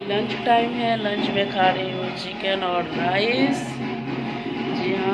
Lunch time है। Lunch में खा रही हूँ चिकन और राइस। जी हाँ,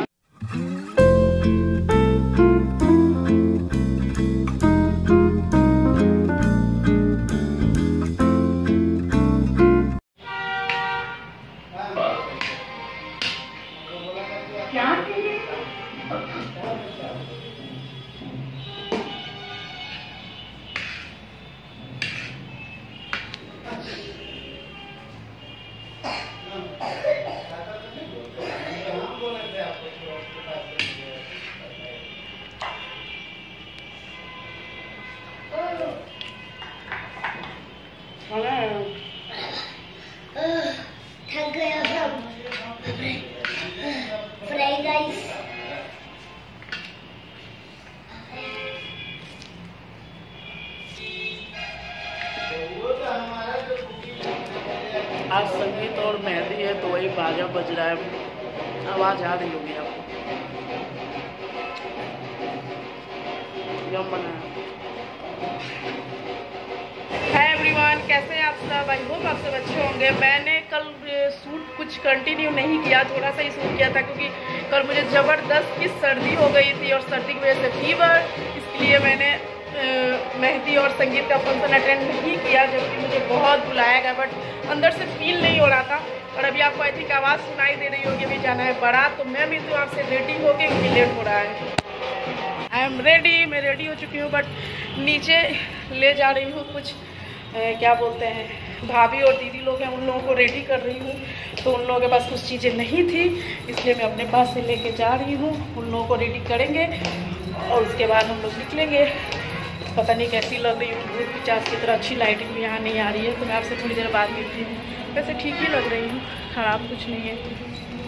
थक गया सब। Fried rice. आज संगीत और मेहंदी है तो वही बाजा बज रहा है, आवाज आ रही होगी आपको। यम बना है। हाय एवरीवन, कैसे हैं आप सब? आई होप आप सब अच्छे होंगे। मैंने कल शूट कुछ कंटिन्यू नहीं किया, थोड़ा सा ही शूट किया था क्योंकि कल मुझे ज़बरदस्त की सर्दी हो गई थी और सर्दी की वजह से फीवर, इसलिए मैंने मेहंदी और संगीत का फंक्शन अटेंड नहीं किया, जबकि मुझे बहुत बुलाया गया, बट अंदर से फील नहीं हो रहा था। और अभी आपको आई थिंक आवाज़ सुनाई दे रही होगी, अभी जाना है बारात, तो मैं भी तो आपसे रेडी होके क्योंकि लेट हो रहा है। आई एम रेडी, मैं रेडी हो चुकी हूँ, बट नीचे ले जा रही हूँ कुछ क्या बोलते हैं, भाभी और दीदी लोग हैं, उन लोगों को रेडी कर रही हूँ। तो उन लोगों के पास कुछ चीज़ें नहीं थी, इसलिए मैं अपने पास से लेके जा रही हूँ। उन लोगों को रेडी करेंगे और उसके बाद हम लोग निकलेंगे। पता नहीं कैसी लग रही हूँ, धूप की चास की तरह अच्छी लाइटिंग भी यहाँ नहीं आ रही है, तो मैं आपसे थोड़ी देर बाद मिलती हूँ। वैसे ठीक ही लग रही हूँ, खराब कुछ नहीं है।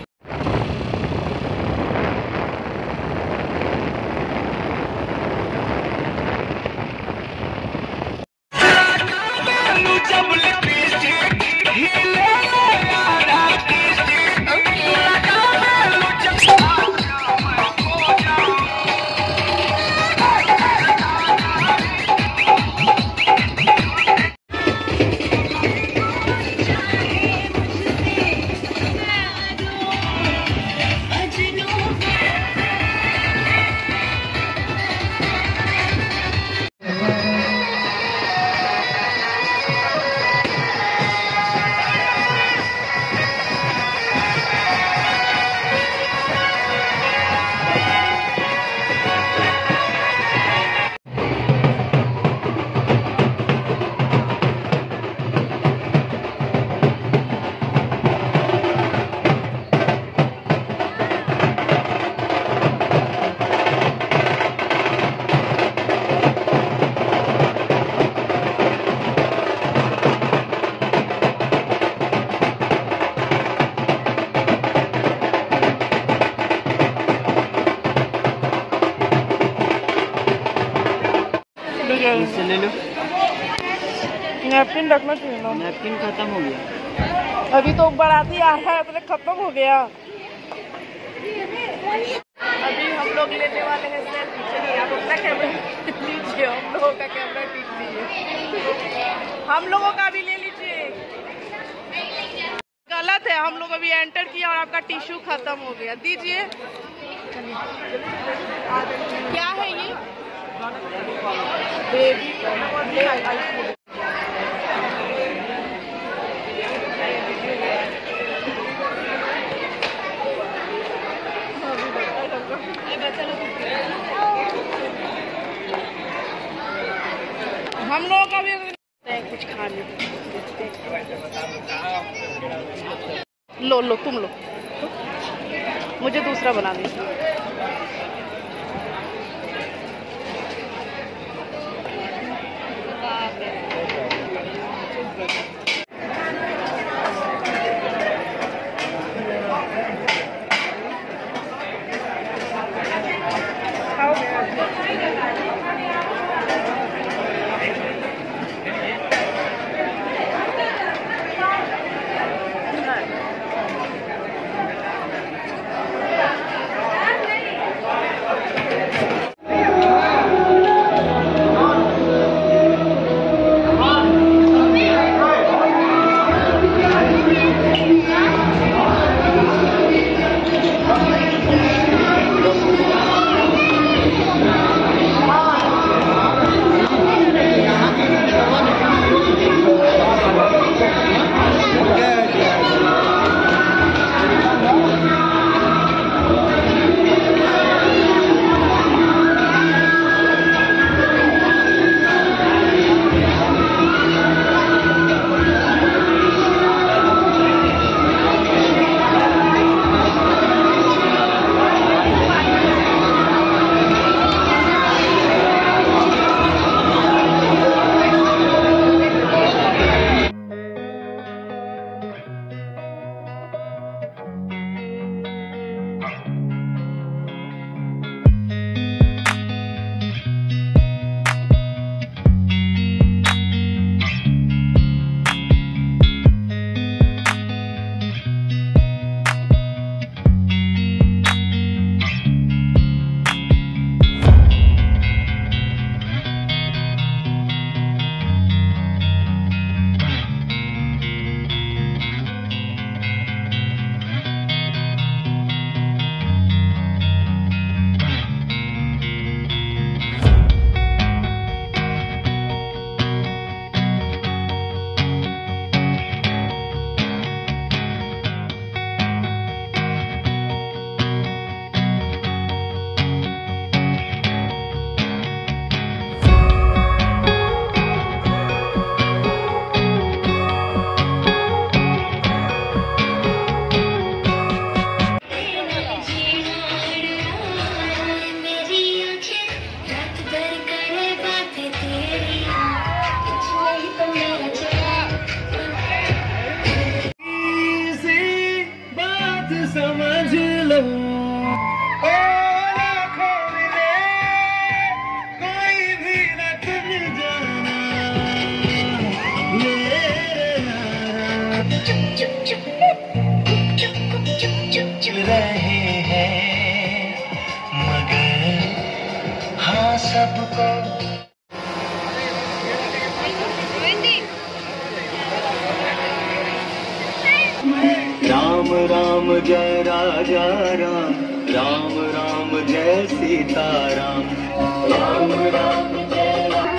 इससे ले लो। नैपकिन रखना चाहिए ना। नैपकिन खत्म हो गया। अभी तो बाराती आ रहा है तो खत्म हो गया। अभी हम लोग लेने वाले हैं सेल्फी। चलिए आप अपना कैमरा लीजिए, हम लोगों का कैमरा ठीक नहीं है, हम लोगों का भी ले लीजिए। गलत है, हम लोग अभी एंटर किया और आपका टिश्यू खत्म हो गया, दीजिए। क्या है ये? बेबी हम लोगों का भी कुछ खाने लो लो, तुम लो, मुझे दूसरा बना दीजिए। राम राम जय राजा राम, राम राम जय सीताराम, राम राम जय राम।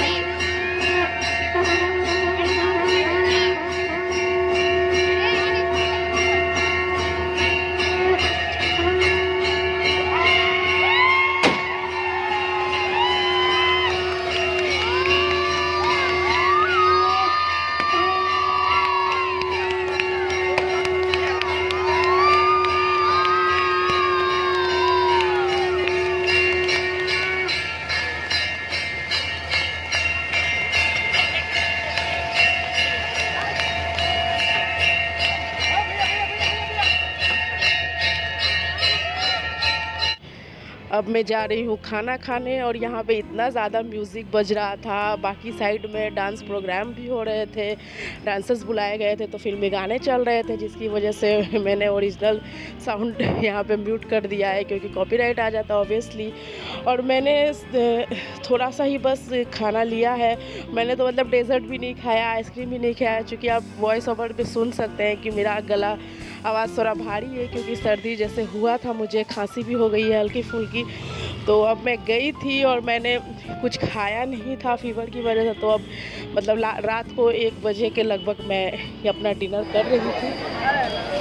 अब मैं जा रही हूँ खाना खाने और यहाँ पे इतना ज़्यादा म्यूज़िक बज रहा था। बाकी साइड में डांस प्रोग्राम भी हो रहे थे, डांसर्स बुलाए गए थे, तो फिल्मी गाने चल रहे थे, जिसकी वजह से मैंने ओरिजिनल साउंड यहाँ पे म्यूट कर दिया है क्योंकि कॉपीराइट आ जाता ऑब्वियसली। और मैंने थोड़ा सा ही बस खाना लिया है। मैंने तो मतलब डेजर्ट भी नहीं खाया, आइसक्रीम भी नहीं खाया, क्योंकि आप वॉइस ओवर पे सुन सकते हैं कि मेरा गला आवाज़ थोड़ा भारी है क्योंकि सर्दी जैसे हुआ था, मुझे खांसी भी हो गई है हल्की फुल्की। तो अब मैं गई थी और मैंने कुछ खाया नहीं था फीवर की वजह से। तो अब मतलब रात को 1 बजे के लगभग मैं अपना डिनर कर रही थी।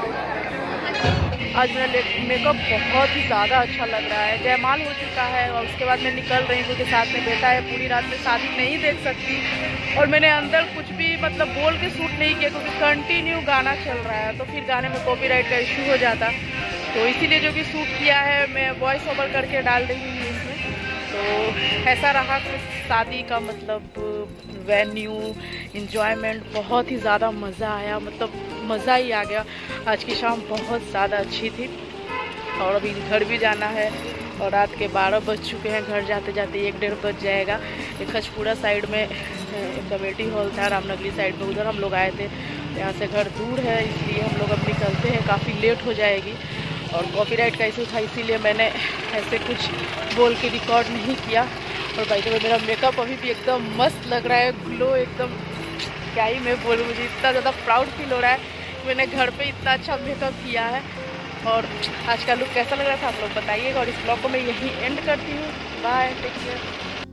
आज मेरा मेकअप बहुत ही ज़्यादा अच्छा लग रहा है। जयमाल हो चुका है और उसके बाद मैं निकल रही हूँ क्योंकि साथ में बेटा है, पूरी रात में शादी नहीं देख सकती। और मैंने अंदर कुछ भी मतलब बोल के शूट नहीं किया क्योंकि कंटिन्यू गाना चल रहा है, तो फिर गाने में कॉपीराइट का इशू हो जाता। तो इसीलिए जो कि शूट किया है मैं वॉइस ओवर करके डाल रही हूँ इसमें। तो ऐसा रहा कि शादी का मतलब वेन्यू एंजॉयमेंट बहुत ही ज़्यादा मज़ा आया, मतलब मज़ा ही आ गया। आज की शाम बहुत ज़्यादा अच्छी थी और अभी घर भी जाना है और रात के 12 बज चुके हैं। घर जाते जाते 1-1:30 बज जाएगा। एक खजपुरा साइड में एक कमेटी हॉल था रामनगरी साइड में, उधर हम लोग आए थे। यहाँ से घर दूर है इसलिए हम लोग अब निकलते हैं, काफ़ी लेट हो जाएगी। और कॉपीराइट का इशू था इसीलिए मैंने ऐसे कुछ बोल के रिकॉर्ड नहीं किया। और भाई तो मेरा मेकअप अभी भी एकदम मस्त लग रहा है, ग्लो एकदम, क्या ही मैं बोलूँ, मुझे इतना ज़्यादा प्राउड फील हो रहा है कि मैंने घर पे इतना अच्छा मेकअप किया है। और आज का लुक कैसा लग रहा था आप लोग बताइएगा। और इस ब्लॉग को मैं यहीं एंड करती हूँ। Bye, take care.